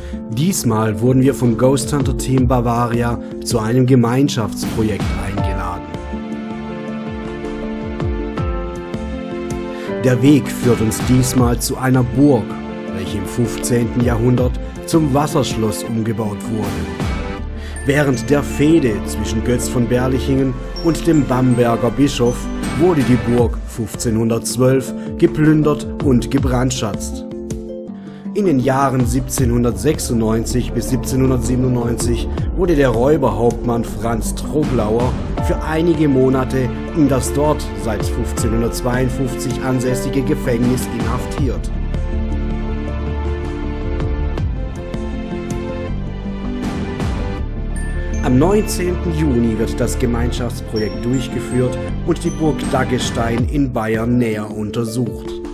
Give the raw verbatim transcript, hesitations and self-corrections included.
Diesmal wurden wir vom Ghost Hunter Team Bavaria zu einem Gemeinschaftsprojekt eingeladen. Der Weg führt uns diesmal zu einer Burg, welche im fünfzehnten Jahrhundert zum Wasserschloss umgebaut wurde. Während der Fehde zwischen Götz von Berlichingen und dem Bamberger Bischof wurde die Burg fünfzehnhundertzwölf geplündert und gebrandschatzt. In den Jahren siebzehnhundertsechsundneunzig bis siebzehnhundertsiebenundneunzig wurde der Räuberhauptmann Franz Troglauer für einige Monate in das dort seit fünfzehnhundertzweiundfünfzig ansässige Gefängnis inhaftiert. Am neunzehnten Juni wird das Gemeinschaftsprojekt durchgeführt und die Burg Daggestein in Bayern näher untersucht.